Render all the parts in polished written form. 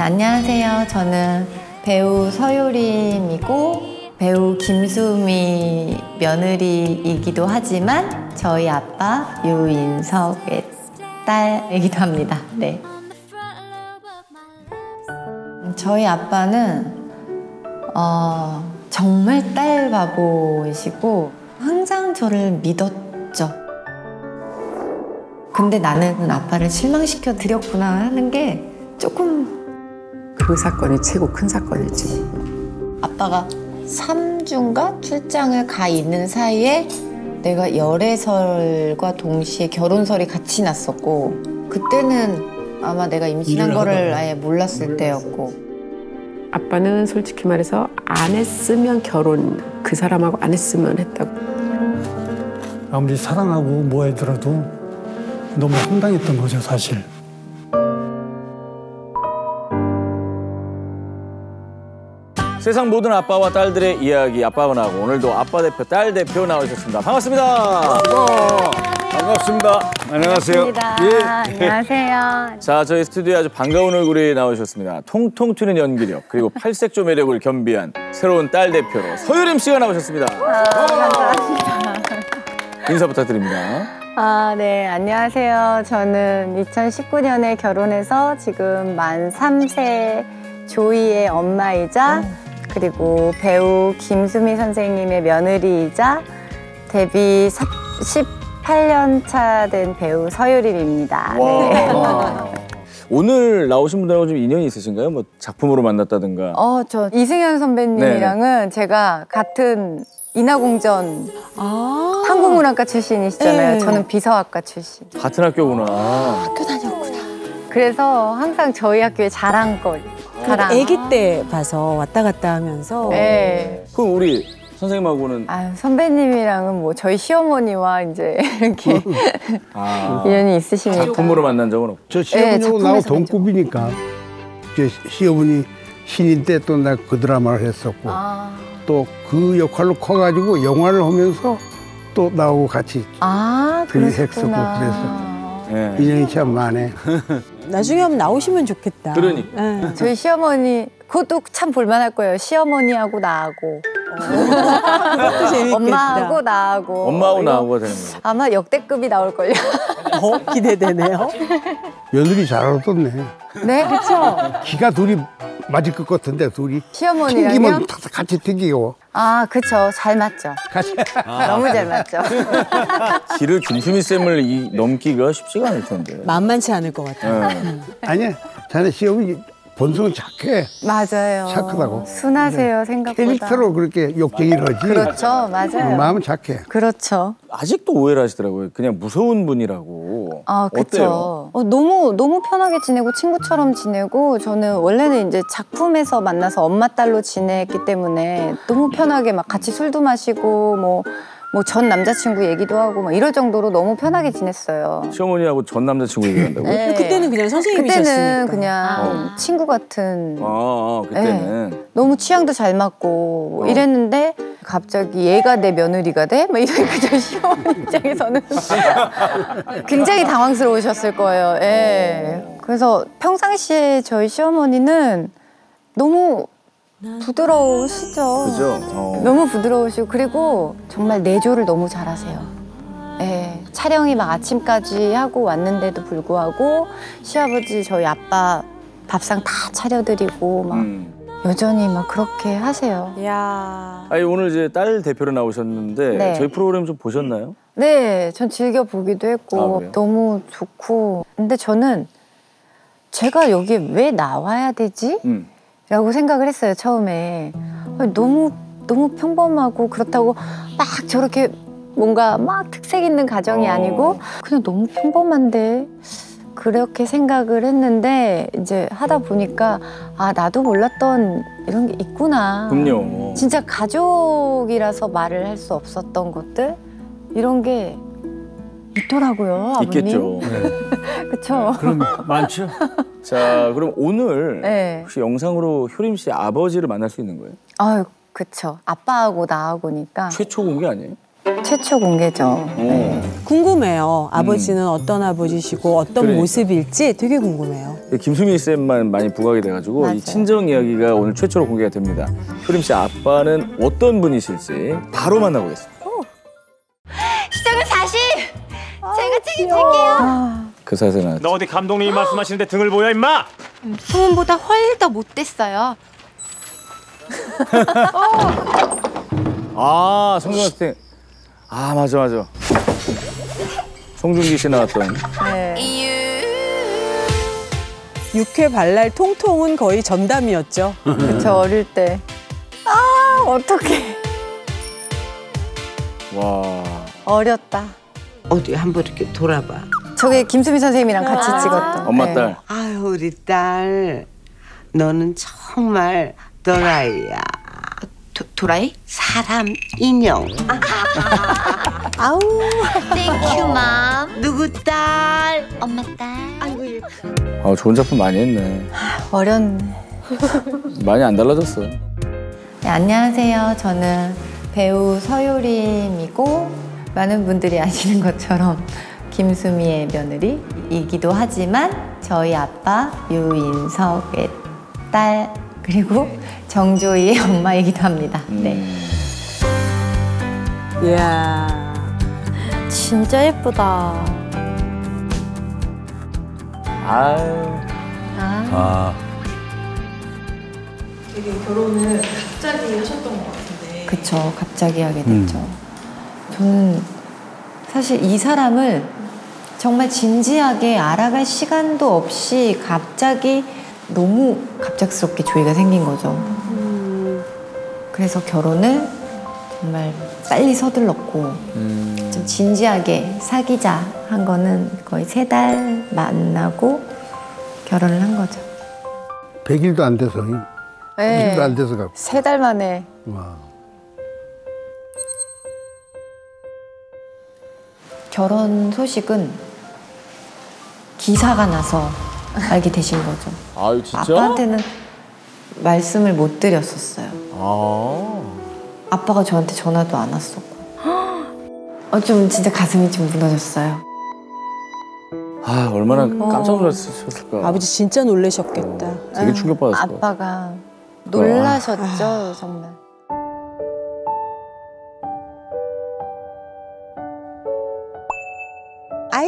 안녕하세요. 저는 배우 서유림이고 배우 김수미 며느리이기도 하지만 저희 아빠 유인석의 딸이기도 합니다. 네. 저희 아빠는 정말 딸 바보이시고 항상 저를 믿었죠. 근데 나는 아빠를 실망시켜 드렸구나 하는 게 조금 그 사건이 최고 큰 사건이지. 아빠가 3주인가 출장을 가 있는 사이에 내가 열애설과 동시에 결혼설이 같이 났었고 그때는 아마 내가 임신한 거를 아예 몰랐을 때였고 아빠는 솔직히 말해서 안 했으면 결혼 그 사람하고 안 했으면 했다고. 아무리 사랑하고 뭐 하더라도 너무 황당했던 거죠, 사실. 세상 모든 아빠와 딸들의 이야기 아빠가 나오고 오늘도 아빠 대표, 딸 대표 나오셨습니다. 반갑습니다. 반갑습니다. 안녕하세요. 예. 안녕하세요. 자, 저희 스튜디오에 아주 반가운 얼굴이 나오셨습니다. 통통 튀는 연기력 그리고 팔색조 매력을 겸비한 새로운 딸 대표로 서유림 씨가 나오셨습니다. 감사합니다. 인사 부탁드립니다. 네, 안녕하세요. 저는 2019년에 결혼해서 지금 만 3세 조이의 엄마이자 그리고 배우 김수미 선생님의 며느리이자 데뷔 18년 차 된 배우 서유림입니다. 네. 오늘 나오신 분들하고 좀 인연이 있으신가요? 뭐 작품으로 만났다든가. 저 이승현 선배님이랑은 제가 같은 인하공전 한국문학과 출신이시잖아요. 네. 저는 비서학과 출신. 같은 학교구나. 학교 다녔구나. 그래서 항상 저희 학교의 자랑거리. 아기 때 봐서 왔다 갔다 하면서. 네. 그럼 우리 선생님하고는 선배님이랑은 뭐 저희 시어머니와 이제 이렇게 인연이 있으시니까. 작품으로 만난 적은 없고. 저 시어머니하고 나하고 작품에서 동급이니까 시어머니 신인 때 또 나 그 드라마를 했었고 또 그 역할로 커가지고 영화를 하면서 또 나하고 같이 했었고 그래서 네. 인연이 참 많네. 나중에 한번 나오시면 좋겠다. 그러니까. 네. 저희 시어머니 그것도 참 볼만할 거예요. 시어머니하고 나하고 그것도 재밌겠다. 엄마하고 나하고 엄마하고 이거 나하고가 되는 거예요. 아마 역대급이 나올걸요. 기대되네요. 며느리 잘 얻었네. 네, 그렇죠. 기가 둘이 맞을 것 같은데 둘이 시어머니랑요? 튕기면 같이 튕기고. 그쵸. 잘 맞죠. 너무 잘 맞죠. 길을 김수미 쌤을 넘기기가 쉽지가 않을 텐데. 만만치 않을 것 같아요. 네. 아니야, 자네 시어머니 본성은 착해. 맞아요. 착하다고. 순하세요, 생각보다. 캐릭터로 그렇게 욕쟁이를 하지. 그렇죠, 맞아요. 마음은 착해. 그렇죠. 아직도 오해를 하시더라고요. 그냥 무서운 분이라고. 그쵸. 어때요? 너무 편하게 지내고 친구처럼 지내고 저는 원래는 이제 작품에서 만나서 엄마 딸로 지냈기 때문에 너무 편하게 막 같이 술도 마시고 뭐 전 남자친구 얘기도 하고 막 이럴 정도로 너무 편하게 지냈어요. 시어머니하고 전 남자친구 얘기한다고? 네. 그때는 그냥 선생님이셨으니까. 그때는 그냥 친구 같은. 그때는. 네. 너무 취향도 잘 맞고 이랬는데 갑자기 얘가 내 며느리가 돼? 막 이러니까 저희 시어머니 입장에서는 굉장히 당황스러우셨을 거예요. 예. 그래서 평상시에 저희 시어머니는 너무 부드러우시죠. 그죠? 너무 부드러우시고 그리고 정말 내조를 너무 잘하세요. 예. 촬영이 막 아침까지 하고 왔는데도 불구하고 시아버지 저희 아빠 밥상 다 차려드리고 막 여전히 막 그렇게 하세요. 이야. 아니 오늘 이제 딸 대표로 나오셨는데 네. 저희 프로그램 좀 보셨나요? 네, 전 즐겨보기도 했고 그래요? 너무 좋고 근데 저는 제가 여기에 왜 나와야 되지? 라고 생각을 했어요, 처음에. 너무 평범하고 그렇다고 막 저렇게 뭔가 막 특색 있는 가정이 아니고 그냥 너무 평범한데 그렇게 생각을 했는데 이제 하다 보니까 나도 몰랐던 이런 게 있구나. 그럼요. 진짜 가족이라서 말을 할 수 없었던 것들 이런 게 있더라고요, 아버님. 있겠죠. 그렇죠. 그럼 많죠? 자, 그럼 오늘 네. 혹시 영상으로 효림 씨 아버지를 만날 수 있는 거예요? 그쵸. 아빠하고 나하고니까. 최초 공개 아니에요? 최초 공개죠. 네. 궁금해요. 아버지는 어떤 아버지시고 어떤 그러니까. 모습일지 되게 궁금해요. 김수미 쌤만 많이 부각이 돼가지고 맞아요. 이 친정 이야기가 오늘 최초로 공개가 됩니다. 효림 씨 아빠는 어떤 분이실지 바로 만나보겠습니다. 시작은 사실 제가 책임질게요. 그 사세는 너 어디 감독님이 말씀하시는데 등을 보여 임마? 소문보다 훨 더 못됐어요. 아 성준기 때. 아 맞아. 송중기 씨 나왔던. 네. 6회 발랄 통통은 거의 전담이었죠. 그쵸, 어릴 때. 아, 어떡해. 와. 어렸다. 어디 한번 이렇게 돌아봐. 저게 김수미 선생님이랑 같이 찍었던. 엄마 네. 딸. 아유 우리 딸, 너는 정말 너라이야. 도라이? 사람 인형. 아우. 땡큐 맘. 누구 딸? 엄마 딸. 아이고 예뻐. 아 좋은 작품 많이 했네. 어렸네. 많이 안 달라졌어. 네, 안녕하세요. 저는 배우 서효림이고 많은 분들이 아시는 것처럼 김수미의 며느리이기도 하지만 저희 아빠 유인석의 딸 그리고 정조이의 엄마이기도 합니다. 네. 이야. 진짜 예쁘다. 아유. 아. 되게 결혼을 갑자기 하셨던 것 같은데. 그쵸. 갑자기 하게 됐죠. 저는 사실 이 사람을 정말 진지하게 알아갈 시간도 없이 갑자기 너무 갑작스럽게 조이가 생긴 거죠. 그래서 결혼을 정말 빨리 서둘렀고 좀 진지하게 사귀자 한 거는 거의 3달 만나고 결혼을 한 거죠. 100일도 안 돼서. 네. 100일도 안 돼서 갖고. 3달 만에. 와. 결혼 소식은 기사가 나서 알게 되신 거죠. 아유 진짜? 아빠한테는 말씀을 못 드렸었어요. 아. 아빠가 저한테 전화도 안 왔었고. 좀 진짜 가슴이 좀 무너졌어요. 아 얼마나 깜짝 놀랐을까. 아버지 진짜 놀라셨겠다. 되게 충격받았을 거야. 아빠가 놀라셨죠, 정말. 아이.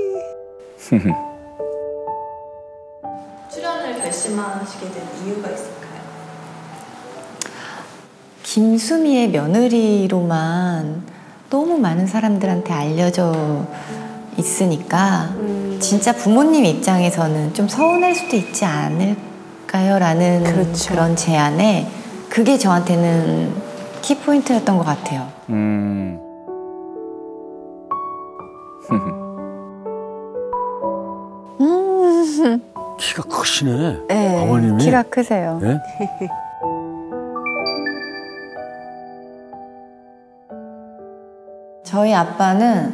출연을 결심하시게 된 이유가 있을까요? 김수미의 며느리로만 너무 많은 사람들한테 알려져 있으니까 진짜 부모님 입장에서는 좀 서운할 수도 있지 않을까요? 라는 그렇죠. 그런 제안에 그게 저한테는 키포인트였던 것 같아요. 키가 크시네. 네, 아버님이. 키가 크세요. 네? 저희 아빠는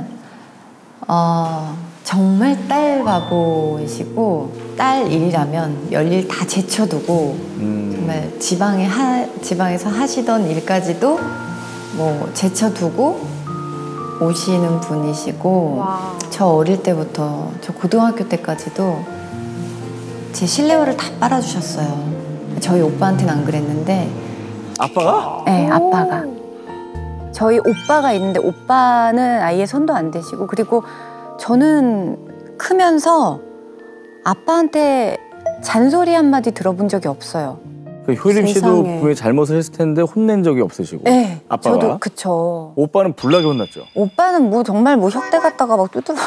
정말 딸 바보이시고 딸 일이라면 별일 다 제쳐두고 정말 지방에서 하시던 일까지도 뭐 제쳐두고 오시는 분이시고 저 어릴 때부터 저 고등학교 때까지도 제 실내화를 다 빨아주셨어요. 저희 오빠한테는 안 그랬는데 아빠가? 네, 아빠가. 저희 오빠가 있는데 오빠는 아예 손도 안 대시고 그리고 저는 크면서 아빠한테 잔소리 한마디 들어본 적이 없어요. 그 효림 씨도 세상에. 분명히 잘못을 했을 텐데 혼낸 적이 없으시고. 네, 아빠가? 저도 그쵸. 오빠는 불나게 혼났죠. 오빠는 뭐 정말 뭐 혁대 갖다가 막 두드려.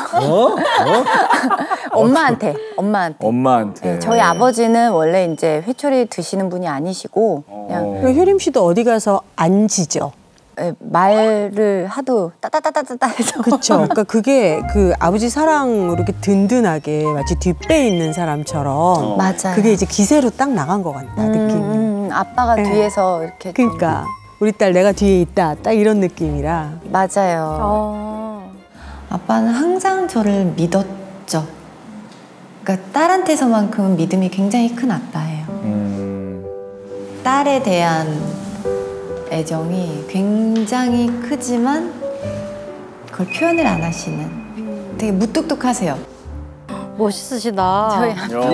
엄마한테. 엄마한테. 네, 저희 아버지는 원래 이제 회초리 드시는 분이 아니시고 그냥 효림 씨도 어디 가서 안 지죠. 네, 말을 하도 따따따따따 해서. 그렇죠. 그러니까 그게 그 아버지 사랑으로 이렇게 든든하게 마치 뒷배에 있는 사람처럼 맞아요. 그게 이제 기세로 딱 나간 것 같다 느낌이. 아빠가 네. 뒤에서 이렇게. 좀- 그러니까 우리 딸 내가 뒤에 있다 딱 이런 느낌이라. 맞아요. 아빠는 항상 저를 믿었죠. 그러니까 딸한테서만큼은 믿음이 굉장히 큰 아빠예요. 딸에 대한 애정이 굉장히 크지만 그걸 표현을 안 하시는 되게 무뚝뚝하세요. 멋있으시다. 저희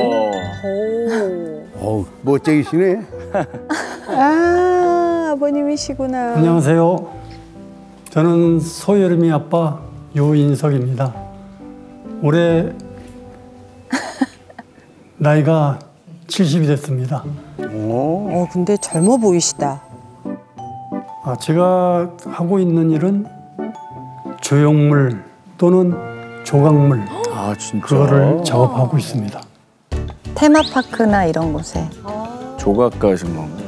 멋쟁이시네. 아, 아버님이시구나. 안녕하세요. 저는 소여름이 아빠 유인석입니다. 올해 나이가 70이 됐습니다. 근데 젊어 보이시다. 제가 하고 있는 일은 조형물 또는 조각물 진짜? 그거를 작업하고 있습니다. 테마파크나 이런 곳에 조각가신 건가요?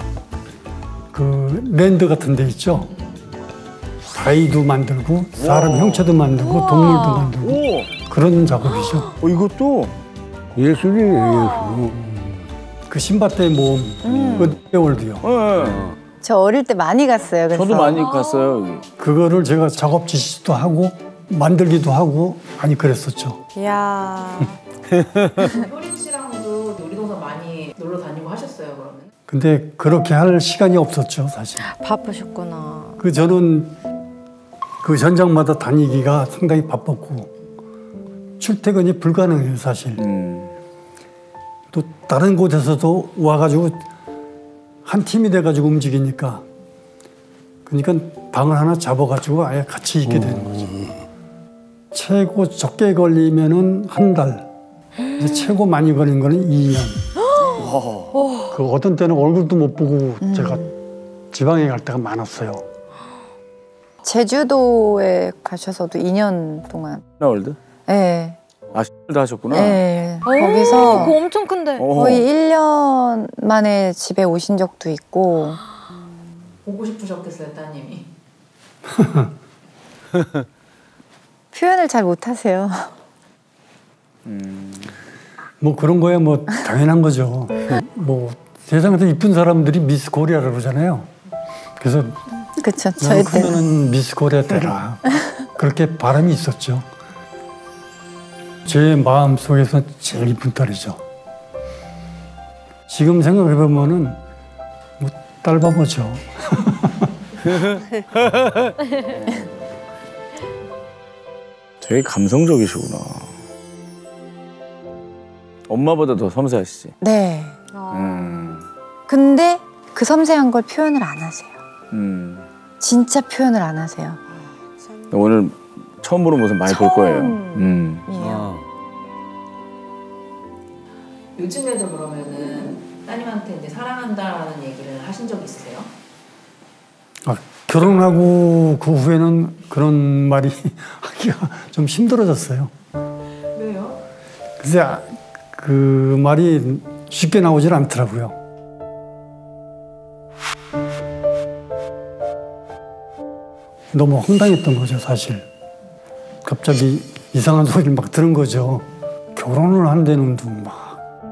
그 랜드 같은 데 있죠. 바위도 만들고 사람 형체도 만들고 동물도 만들고 그런 작업이죠. 이것도 예술이네. 그 신밧드의 모험, 롯데월드요. 저 어릴 때 많이 갔어요. 그래서. 저도 많이 갔어요. 여기. 그거를 제가 작업 지시도 하고 만들기도 하고 많이 그랬었죠. 이야. 효린 씨랑도 놀이동산 많이 놀러 다니고 하셨어요, 그러면? 근데 그렇게 할 시간이 없었죠, 사실. 바쁘셨구나. 저는 그 현장마다 다니기가 상당히 바빴고 출퇴근이 불가능해요, 사실. 또 다른 곳에서도 와가지고 한 팀이 돼가지고 움직이니까 그러니까 방을 하나 잡아가지고 아예 같이 있게 되는 거죠. 최고 적게 걸리면은 한 달. 이제 최고 많이 걸린 거는 2년. 그 어떤 때는 얼굴도 못 보고 제가 지방에 갈 때가 많았어요. 제주도에 가셔서도 2년 동안. 월드? 네. 시월드 하셨구나. 네. 거기서 그거 엄청 큰데. 거의 1년 만에 집에 오신 적도 있고. 보고 싶으셨겠어요, 따님이. 표현을 잘 못하세요. 뭐 그런 거야 뭐 당연한 거죠. 뭐 세상에서 이쁜 사람들이 미스 코리아라고 그러잖아요. 그래서 그렇죠. 저희 때 크면은 미스 코리아 되라. 그렇게 바람이 있었죠. 제 마음 속에서 제일 이쁜 딸이죠. 지금 생각해 보면은 뭐 딸바보죠. 되게 감성적이시구나. 엄마보다 더 섬세하시지? 네. 근데 그 섬세한 걸 표현을 안 하세요. 진짜 표현을 안 하세요. 오늘 처음 보는 모습 많이 볼 거예요. 요즘에도 그러면은 따님한테 이제 사랑한다라는 얘기를 하신 적 있으세요? 결혼하고 그 후에는 그런 말이 하기가 좀 힘들어졌어요. 왜요? 글쎄 그 말이 쉽게 나오질 않더라고요. 너무 황당했던 거죠, 사실. 갑자기 이상한 소리를 막 들은 거죠. 결혼을 한다는 둥 막.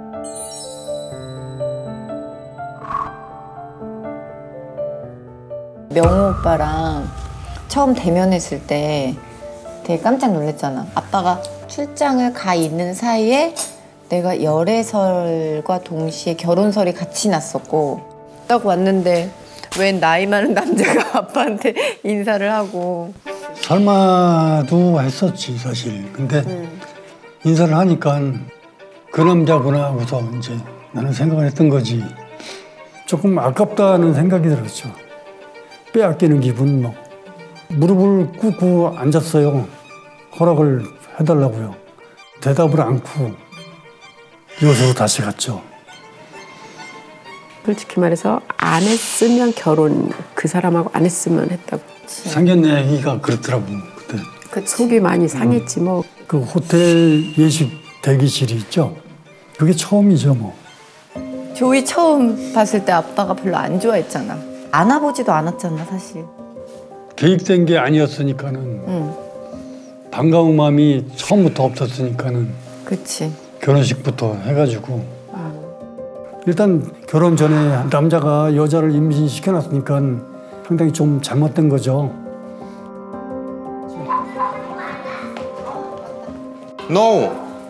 명호 오빠랑 처음 대면했을 때 되게 깜짝 놀랐잖아. 아빠가 출장을 가 있는 사이에 내가 열애설과 동시에 결혼설이 같이 났었고 딱 왔는데 웬 나이 많은 남자가 아빠한테 인사를 하고. 설마도 했었지 사실. 근데 인사를 하니까 그 남자구나 하고서 이제 나는 생각을 했던 거지. 조금 아깝다는 생각이 들었죠. 빼앗기는 기분 막. 무릎을 꿇고 앉았어요. 허락을 해달라고요. 대답을 않고 요소로 다시 갔죠. 솔직히 말해서 안 했으면 결혼 그 사람하고 안 했으면 했다고. 상견례 얘기가 그렇더라고 그때. 속이 많이 상했지 뭐. 그 호텔 예식 대기실이 있죠. 그게 처음이죠 뭐. 조이 처음 봤을 때 아빠가 별로 안 좋아했잖아. 안아보지도 않았잖아 사실. 계획된 게 아니었으니까는 반가운 마음이 처음부터 없었으니까는. 그치. 결혼식부터 해가지고 일단 결혼 전에 남자가 여자를 임신시켜놨으니까 상당히 좀 잘못된 거죠. No.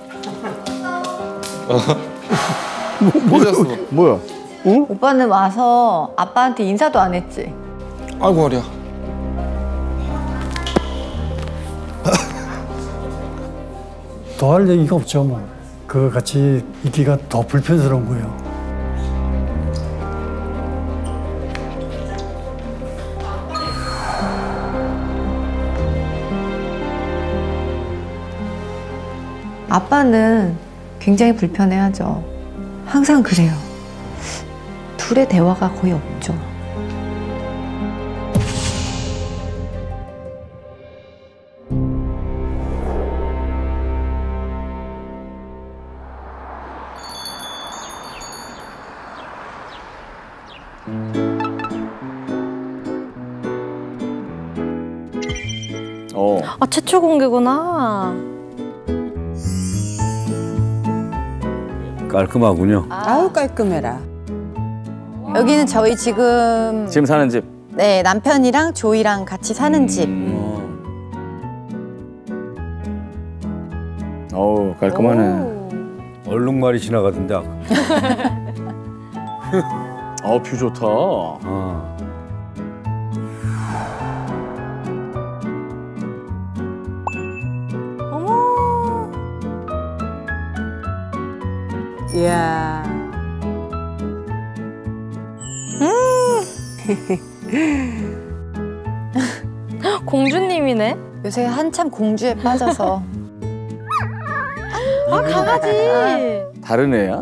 뭐야? 응? 오빠는 와서 아빠한테 인사도 안 했지? 아이고 어려. 더 할 얘기가 없죠. 뭐. 그 같이 있기가 더 불편스러운 거예요. 아빠는 굉장히 불편해하죠. 항상 그래요. 둘의 대화가 거의 없죠. 아, 최초 공개구나. 깔끔하군요. 아우 깔끔해라. 여기는 저희 지금 사는 집. 네, 남편이랑 조이랑 같이 사는 집. 어우, 깔끔하네. 얼룩말이 지나가던데 아까. 뷰 좋다. 어머. 이야. 공주님이네. 요새 한참 공주에 빠져서. 아, 강아지. 다른 애야?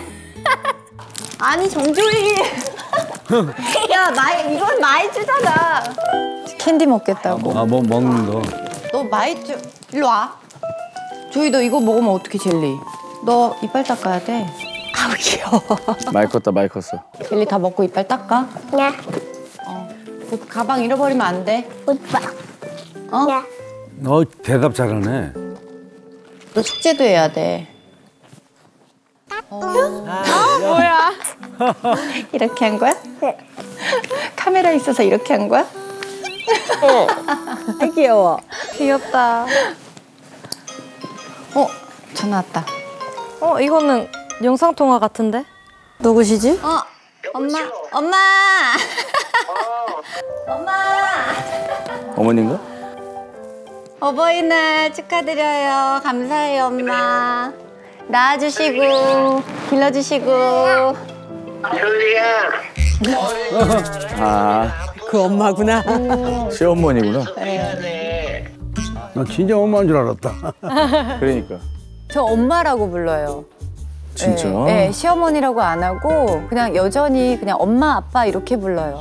아니, 정조이. 야, 이건 마이쮸잖아. 캔디 먹겠다고. 뭐 먹는 거. 너 마이쮸, 일로 와. 조이, 너 이거 먹으면 어떻게 젤리? 너 이빨 닦아야 돼. 아우, 귀여워. 많이 컸다, 많이 컸어. 젤리 다 먹고 이빨 닦아? 네. 가방 잃어버리면 안 돼. 오빠. 대답 잘하네. 너 숙제도 해야 돼. 뭐야? 이렇게 한 거야? 네. 카메라 있어서 이렇게 한 거야? 아, 귀여워. 귀엽다. 전화 왔다. 이거는 영상통화 같은데? 누구시지? 엄마. 엄마. 어머님가? 어버이날 축하드려요. 감사해요, 엄마. 낳아주시고 길러주시고. 조이야. 그 엄마구나. 시어머니구나. 나 진짜 엄마인 줄 알았다. 그러니까. 저 엄마라고 불러요. 진짜? 네, 시어머니라고 안 하고 그냥 여전히 그냥 엄마, 아빠 이렇게 불러요.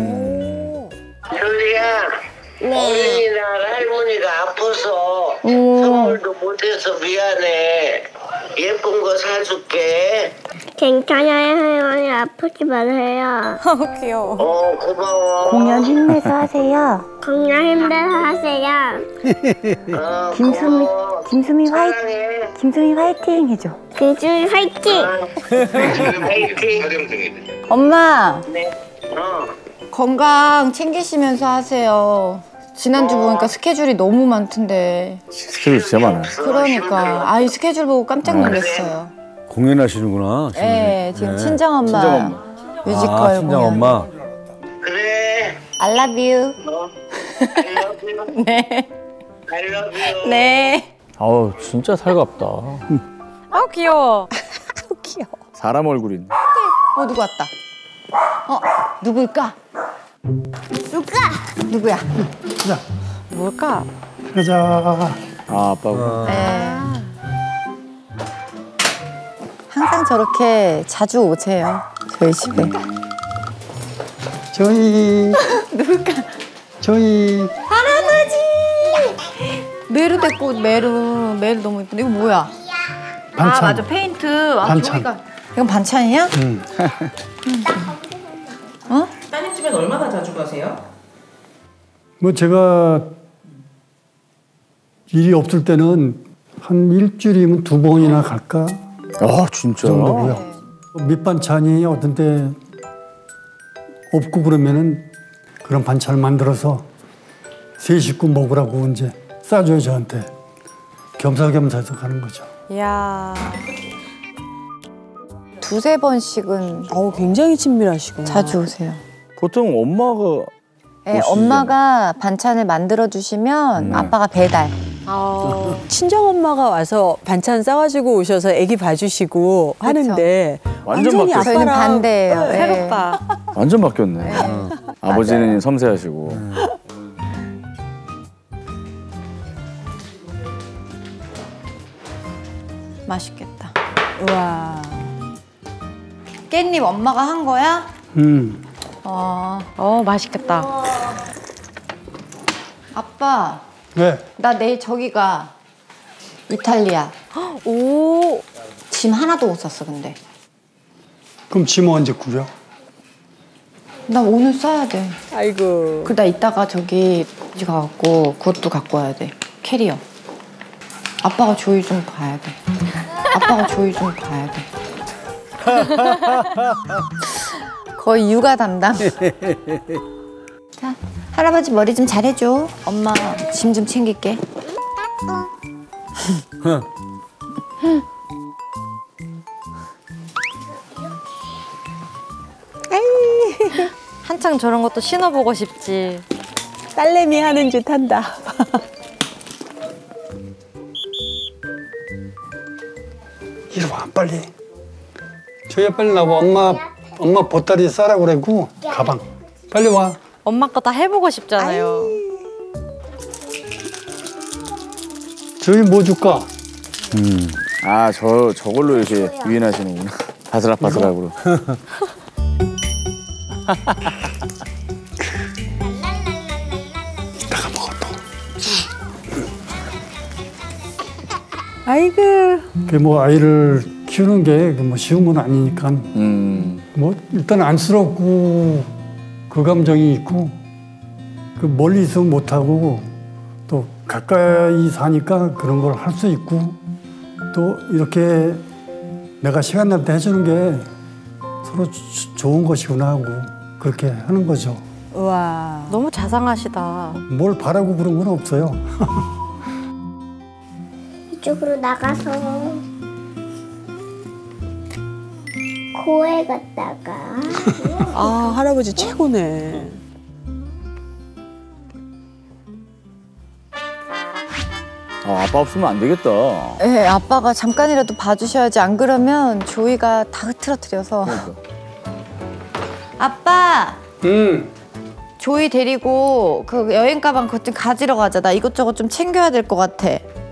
조이야. 어린이날 할머니가 아파서 선물도 못해서 미안해. 예쁜 거 사줄게. 괜찮아요, 할머니. 아프지 마세요. 귀여워. 고마워. 공연 힘내서 하세요. 공연 힘내서 하세요. 김수미 사랑해. 김수미 화이팅 해줘. 김수미 화이팅! 화이팅. 엄마. 네. 건강 챙기시면서 하세요. 지난주 보니까 스케줄이 너무 많던데. 스케줄 진짜 많아요. 그러니까 스케줄 보고 깜짝 놀랐어요. 공연하시는구나. 네, 지금 친정엄마 친정엄마. 뮤지컬 친정엄마. 그래. I love you. I love you. 네. I love you. 네. 아우, 진짜 살갑다. 귀여워. 귀여워. 사람 얼굴이네. 누구 왔다. 누굴까? 누구야? 자, 뭘까? 가자. 아빠고. 네. 항상 저렇게 자주 오세요. 저희 집에. 저희. 누굴까? 저희. 할아버지! 메루 데리고 메루 너무 예쁜데. 이거 뭐야? 반찬. 맞아, 페인트. 반찬. 조이가. 이건 반찬이야? 응. 따님 집엔 얼마나 자주 가세요? 뭐 제가 일이 없을 때는 한 일주일이면 2번이나 갈까? 진짜? 정도고요. 밑반찬이 어떤 때 없고 그러면은 그런 반찬을 만들어서 세 식구 먹으라고 이제 싸줘요, 저한테. 겸사겸사 해서 가는 거죠. 이야. 2-3번씩은 굉장히 친밀하시구나. 자주 오세요. 보통 엄마가 네, 엄마가 반찬을 만들어 주시면 아빠가 배달. 친정 엄마가 와서 반찬 싸가지고 오셔서 애기 봐주시고 하는데 완전 완전히 바뀌었어요. 저희는 아빠랑 반대예요. 네. 새롭다. 완전 바뀌었네. 아버지는 섬세하시고. 맛있겠다. 와. 깻잎 엄마가 한 거야? 맛있겠다. 아빠, 네. 나 내일 저기 가. 이탈리아. 오. 짐 하나도 못 샀어, 근데. 그럼 짐 언제 꾸려? 나 오늘 써야 돼. 아이고. 나 이따가 저기 가갖고 그것도 갖고 와야 돼. 캐리어. 아빠가 조이 좀 봐야 돼. 아빠가 조이 좀 봐야 돼. 거의 육아 담당. 자, 할아버지 머리 좀 잘해줘. 엄마 짐 좀 챙길게. 한창 저런 것도 신어보고 싶지. 딸내미 하는 짓 한다. 이리 와 빨리. 저희 빨리 나와. 엄마 보따리 싸라 그래고 가방. 빨리 와. 엄마 거 다 해보고 싶잖아요. 저희 뭐 줄까? 아, 저걸로 이렇게 유인하시는구나. 바스락바스락으로. 이따가 먹어 또. 아이고. 그 뭐 아이를 키우는 게 뭐 쉬운 건 아니니까 뭐 일단 안쓰럽고 그 감정이 있고 그 멀리 있으면 못하고 또 가까이 사니까 그런 걸 할 수 있고 또 이렇게 내가 시간 날 때 해주는 게 서로 좋은 것이구나 하고 그렇게 하는 거죠. 와. 너무 자상하시다. 뭘 바라고 그런 건 없어요. 이쪽으로 나가서 고에 갔다가 아, 할아버지 최고네. 아빠 없으면 안 되겠다. 네, 아빠가 잠깐이라도 봐주셔야지. 안 그러면 조이가 다 흐트러뜨려서. 그러니까. 아빠, 조이 데리고 그 여행 가방 그것 좀 가지러 가자. 나 이것저것 좀 챙겨야 될 것 같아.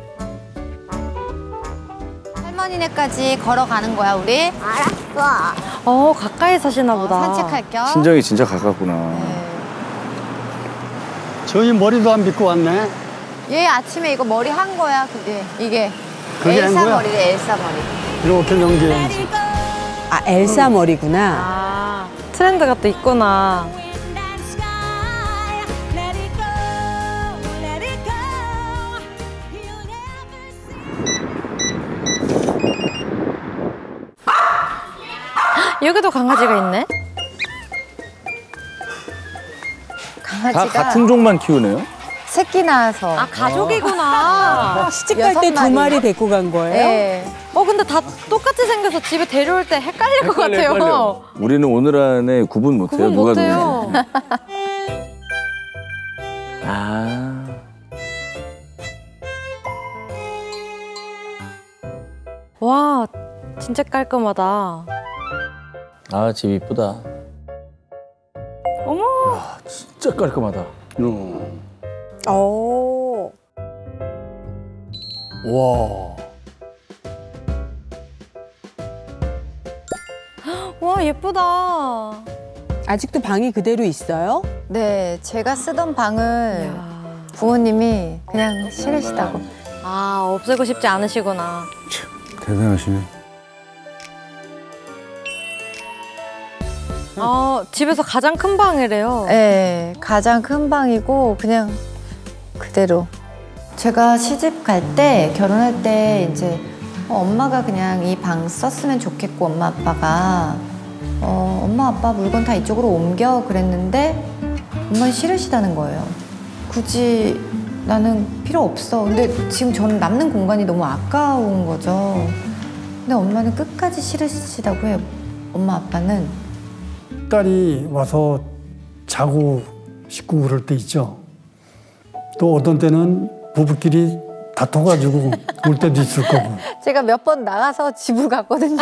할머니네까지 걸어가는 거야, 우리? 알았어. 가까이 사시나 보다. 산책할 겸. 친정이 진짜 가깝구나. 저희 머리도 안 빗고 왔네. 얘 아침에 이거 머리 한 거야, 그게. 이게. 그게 한 엘사 거야? 머리래, 엘사 머리. 이렇게 넘기면서. 아, 엘사 머리구나. 아, 트렌드가 또 있구나. 여기도 강아지가 있네? 강아지가 다 같은 종만 키우네요? 새끼 낳아서. 아, 가족이구나. 시집 갈 때 2마리 데리고 간 거예요? 네. 근데 다 똑같이 생겨서 집에 데려올 때 헷갈릴 것 같아요. 헷갈려. 우리는 오늘 안에 구분 못해요. 구분 누가 못해요. 누구냐. 아. 와, 진짜 깔끔하다. 아, 집 이쁘다. 어머. 야, 진짜 깔끔하다. 오. 와. 와, 예쁘다. 아직도 방이 그대로 있어요? 네, 제가 쓰던 방을 부모님이 그냥 싫으시다고. 아, 없애고 싶지 않으시구나. 대단하시네. 집에서 가장 큰 방이래요. 네, 가장 큰 방이고 그냥 그대로. 제가 시집 갈 때, 결혼할 때 이제 엄마가 그냥 이 방 썼으면 좋겠고 엄마 아빠가 엄마 아빠 물건 다 이쪽으로 옮겨 그랬는데 엄마는 싫으시다는 거예요. 굳이 나는 필요 없어. 근데 지금 저는 남는 공간이 너무 아까운 거죠. 근데 엄마는 끝까지 싫으시다고 해요. 엄마 아빠는. 딸이 와서 자고 씻고 그럴 때 있죠. 또 어떤 때는 부부끼리 다퉈가지고 올 때도 있을 거고. 제가 몇 번 나가서 집을 갔거든요.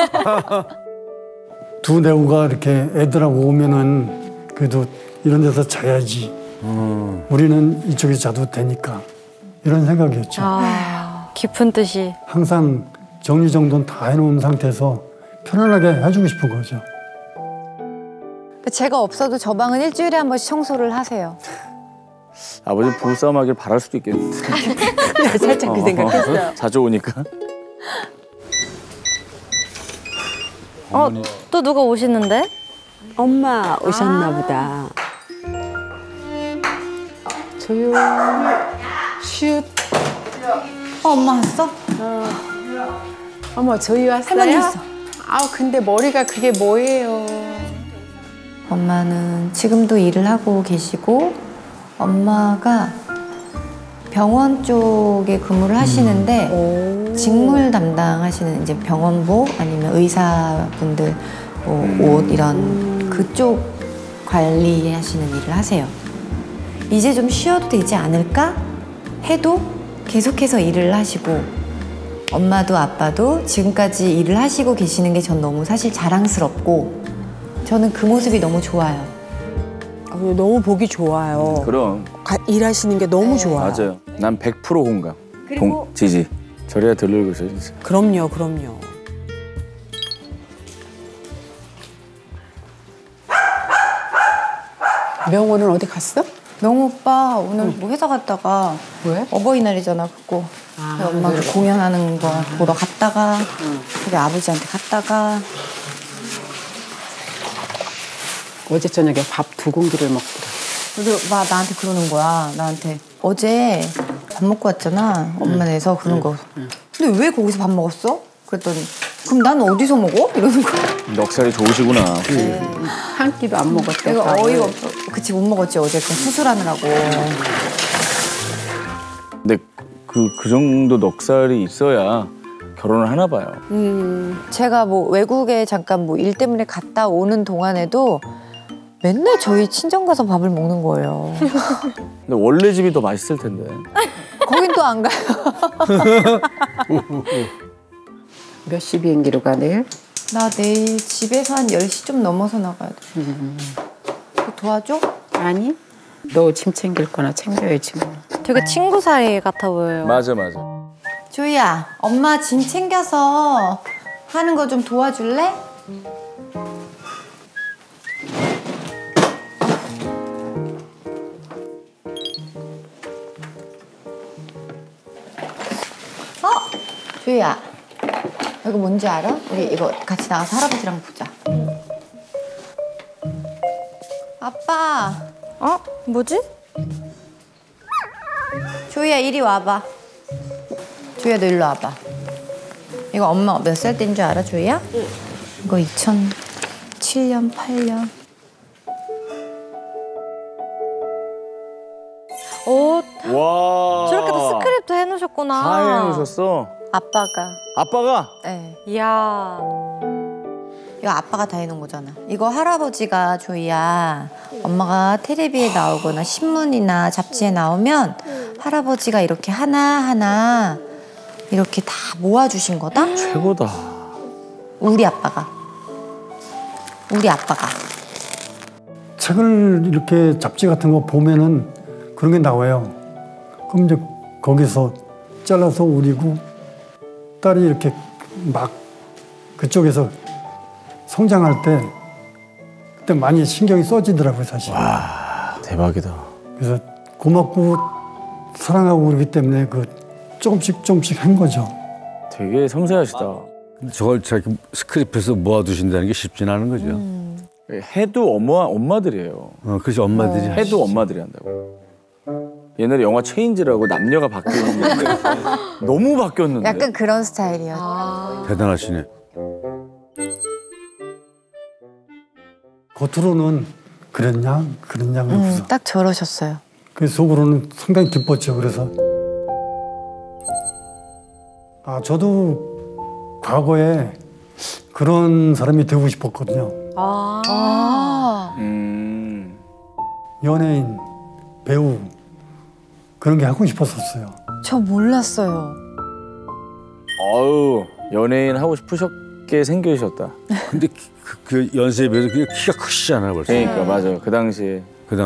두 내우가 이렇게 애들하고 오면은 그래도 이런 데서 자야지. 우리는 이쪽에 자도 되니까. 이런 생각이었죠. 깊은 뜻이. 항상 정리정돈 다 해놓은 상태에서 편안하게 해주고 싶은 거죠. 제가 없어도 저 방은 일주일에 한 번씩 청소를 하세요. 아버지 부부싸움 하길 바랄 수도 있겠는데. 살짝 그 생각했어요. 자주 오니까. 또 누가 오시는데? 엄마 오셨나 보다. 조용. 슛. 엄마 왔어? 어머 저희 왔어요? 할머니 왔어. 아우 근데 머리가 그게 뭐예요? 엄마는 지금도 일을 하고 계시고 엄마가 병원 쪽에 근무를 하시는데 직물 담당하시는 이제 병원복 아니면 의사분들 뭐 옷 이런 그쪽 관리하시는 일을 하세요. 이제 좀 쉬어도 되지 않을까 해도 계속해서 일을 하시고 엄마도 아빠도 지금까지 일을 하시고 계시는 게 전 너무 사실 자랑스럽고 저는 그 모습이 너무 좋아요. 너무 보기 좋아요. 그럼. 일하시는 게 너무 좋아요. 맞아요. 난 100% 공감. 그리고 지지. 저래야 덜 늙으세요 진짜. 그럼요, 그럼요. 명호는 어디 갔어? 명호 오빠 오늘 뭐 회사 갔다가 왜? 어버이날이잖아 그거. 엄마가 공연하는 거 보러 갔다가 그리고 아버지한테 갔다가 어제 저녁에 밥 2공기를 먹더라. 그래서 막 나한테 그러는 거야. 나한테 어제 밥 먹고 왔잖아. 엄마 내서 그런 거. 근데 왜 거기서 밥 먹었어? 그랬더니 그럼 난 어디서 먹어? 이러는 거야. 넉살이 좋으시구나. 한 끼도 안 먹었대. 내가 어이가 없어. 그치 못 먹었지 어제 그 수술하느라고. 근데 그 정도 넉살이 있어야 결혼을 하나 봐요. 제가 뭐 외국에 잠깐 뭐 일 때문에 갔다 오는 동안에도 맨날 저희 친정 가서 밥을 먹는 거예요. 근데 원래 집이 더 맛있을 텐데. 거긴 또 안 가요. 몇 시 비행기로 가 내일? 나 내일 집에서 한 10시 좀 넘어서 나가야 돼. 뭐 도와줘? 아니. 너 짐 챙길 거나 챙겨야지 뭐. 되게 친구 사이 같아 보여요. 맞아. 조이야, 엄마 짐 챙겨서 하는 거 좀 도와줄래? 조이야, 이거 뭔지 알아? 우리 이거 같이 나가서 할아버지랑 보자. 아빠. 뭐지? 조이야, 이리 와봐. 조이야, 너 일로 와봐. 이거 엄마 몇 살 때인 줄 알아, 조이야? 응. 이거 2007년, 8년. 와. 저렇게 또 스크립트 해놓으셨구나. 다 해놓으셨어? 아빠가. 네. 이야. 이거 아빠가 다 해놓은 거잖아. 이거 할아버지가 조이야. 엄마가 텔레비에 나오거나 신문이나 잡지에 나오면 할아버지가 이렇게 하나하나 이렇게 다 모아주신 거다? 최고다. 우리 아빠가. 책을 이렇게 잡지 같은 거 보면은 그런 게 나와요. 그럼 이제 거기서 잘라서 우리고 딸이 이렇게 막 그쪽에서 성장할 때 그때 많이 신경이 써지더라고요, 사실. 와, 대박이다. 그래서 고맙고 사랑하고 그러기 때문에 그 조금씩 한 거죠. 되게 섬세하시다. 저걸 자기 스크립트에서 모아두신다는 게 쉽지는 않은 거죠. 해도 엄마들이에요. 그렇죠. 엄마들이 해도 엄마들이 한다고. 옛날에 영화 체인지라고 남녀가 바뀌었는데 너무 바뀌었는데. 약간 그런 스타일이었죠. 대단하시네. 겉으로는 그랬냐 그러면서 딱 저러셨어요. 그래서 속으로는 상당히 기뻤죠. 그래서 저도 과거에 그런 사람이 되고 싶었거든요. 연예인, 배우 그런 게 하고 싶었었어요. 저 몰랐어요. 어우, 연예인 하고 싶으셨게 생기셨다. 근데 그 연세에 비해서 그냥 키가 크시잖아요, 벌써. 그러니까 맞아요. 그 당시에.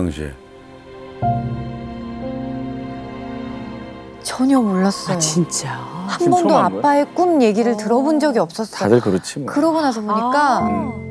전혀 몰랐어요. 진짜. 한 번도 아빠의 꿈 얘기를 들어본 적이 없었어요. 다들 그렇지 뭐. 그러고 나서 보니까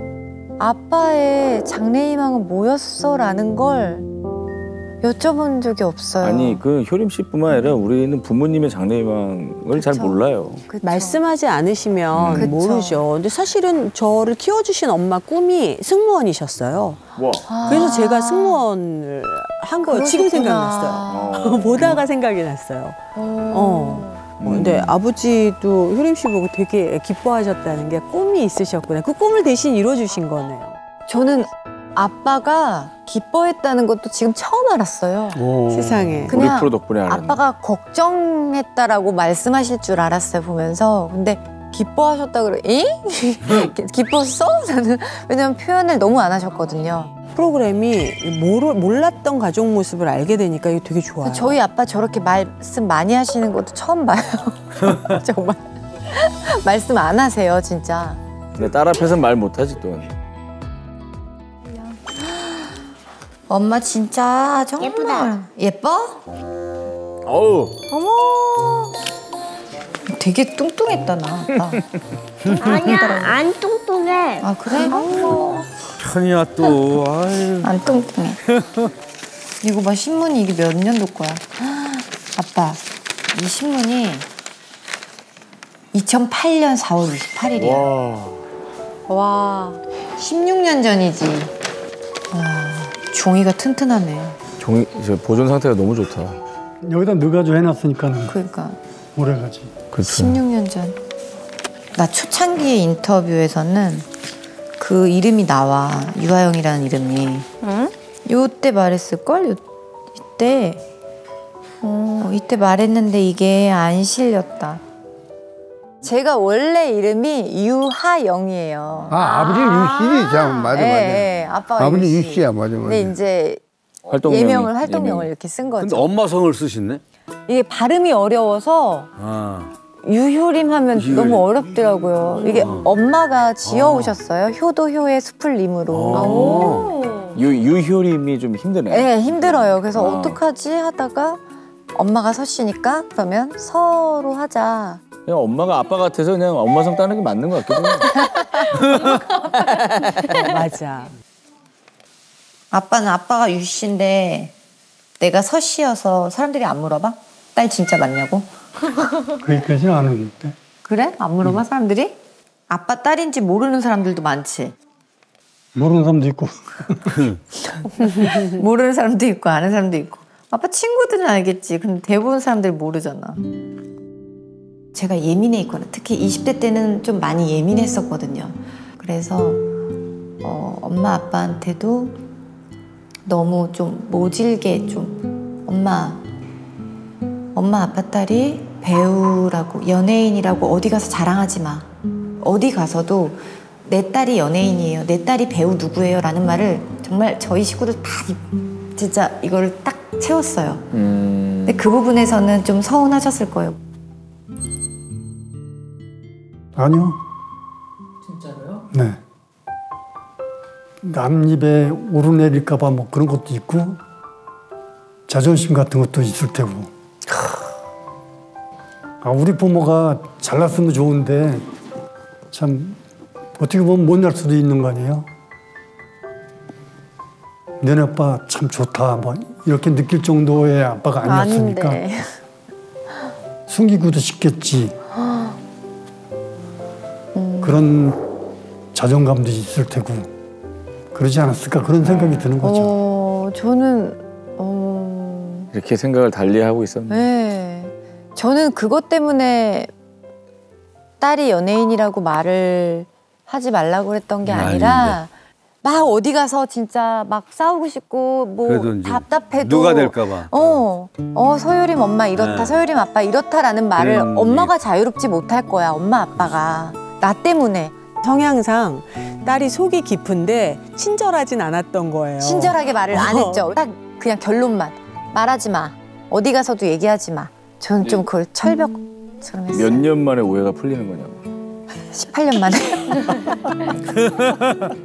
아빠의 장래희망은 뭐였어라는 걸 여쭤본 적이 없어요. 아니 그 효림 씨뿐만 아니라 우리는 부모님의 장래희망을 잘 몰라요. 말씀하지 않으시면 모르죠. 근데 사실은 저를 키워주신 엄마 꿈이 승무원이셨어요. 와. 그래서 제가 승무원을 한 거예요. 지금 생각났어요. 보다가 생각이 났어요. 근데 아버지도 효림 씨 보고 되게 기뻐하셨다는 게 꿈이 있으셨구나. 그 꿈을 대신 이뤄주신 거네요. 저는 아빠가 기뻐했다는 것도 지금 처음 알았어요. 세상에. 그냥 우리 프로 덕분에 알았네. 아빠가 걱정했다라고 말씀하실 줄 알았어요, 보면서. 근데 기뻐하셨다 그래. 에? 기뻤어? 나는 왜냐면 표현을 너무 안 하셨거든요. 프로그램이 몰랐던 가족 모습을 알게 되니까 이게 되게 좋아요. 저희 아빠 저렇게 말씀 많이 하시는 것도 처음 봐요. 정말. 말씀 안 하세요, 진짜. 근데 딸 앞에서는 말 못하지 또. 엄마 진짜 정말 예쁘다. 예뻐? 어우. 어머. 되게 뚱뚱했다 나 아빠. 아니야, 안 뚱뚱해. 아 그래? 편이야 또. 아유. 안 뚱뚱해. 이거 봐 신문이 이게 몇 년도 거야? 아빠 이 신문이 2008년 4월 28일이야. 와. 16년 전이지. 와 종이가 튼튼하네. 종이 보존 상태가 너무 좋다. 여기다 넣어가지고 해놨으니까는 그러니까 오래가지. 그렇죠. 16년 전. 나 초창기의 인터뷰에서는 그 이름이 나와. 유아영이라는 이름이. 응? 요때 말했을걸? 이때. 이때 말했는데 이게 안 실렸다. 제가 원래 이름이 유하영이에요. 아버지 유씨지, 참, 맞아. 네, 아빠가 아버지 유씨. 유씨야, 맞아. 근데 이제 활동명을 이렇게 쓴 거죠. 근데 엄마 성을 쓰셨네? 이게 발음이 어려워서 유효림 하면 너무 어렵더라고요. 이게 엄마가 지어오셨어요. 효도효의 수풀림으로. 유효림이 좀 힘드네. 네, 힘들어요. 그래서 어떡하지 하다가 엄마가 서씨니까 그러면 서로 하자. 그냥 엄마가 아빠 같아서 그냥 엄마 성 따는 게 맞는 것 같기도 해요. 맞아. 아빠는 아빠가 유씨인데 내가 서씨여서 사람들이 안 물어봐? 딸 진짜 맞냐고? 거기까지는 안 오는데. 그래? 안 물어봐 사람들이? 아빠 딸인지 모르는 사람들도 많지? 모르는 사람도 있고. 모르는 사람도 있고 아는 사람도 있고. 아빠 친구들은 알겠지. 근데 대부분 사람들이 모르잖아. 제가 예민해 있거든. 특히 20대 때는 좀 많이 예민했었거든요. 그래서 엄마 아빠한테도 너무 좀 모질게 좀 엄마 아빠 딸이 배우라고 연예인이라고 어디 가서 자랑하지 마. 어디 가서도 내 딸이 연예인이에요. 내 딸이 배우 누구예요? 라는 말을 정말 저희 식구들 다 진짜 이거를 딱 채웠어요. 근데 그 부분에서는 좀 서운하셨을 거예요. 아니요. 진짜로요? 네. 남 입에 오르내릴까 봐 뭐 그런 것도 있고 자존심 같은 것도 있을 테고. 우리 부모가 잘났으면 좋은데 참 어떻게 보면 못날 수도 있는 거 아니에요? 너네 아빠 참 좋다 뭐 이렇게 느낄 정도의 아빠가 아니었으니까 아닌데. 숨기고도 싶겠지. 그런 자존감도 있을 테고 그러지 않았을까 그런 생각이 드는 거죠. 저는 이렇게 생각을 달리하고 있었네. 네. 저는 그것 때문에 딸이 연예인이라고 말을 하지 말라고 그랬던 게 아니라 막 어디 가서 진짜 막 싸우고 싶고 뭐 답답해도 누가 될까 봐. 서효림 엄마 이렇다, 네. 서효림 아빠 이렇다라는 말을 엄마가 자유롭지 못할 거야, 엄마 아빠가. 나 때문에. 성향상 딸이 속이 깊은데 친절하진 않았던 거예요. 친절하게 말을 안 했죠. 딱 그냥 결론만. 말하지 마. 어디 가서도 얘기하지 마. 저는 좀 그걸 철벽처럼 했어요. 몇 년 만에 오해가 풀리는 거냐고. 18년 만에.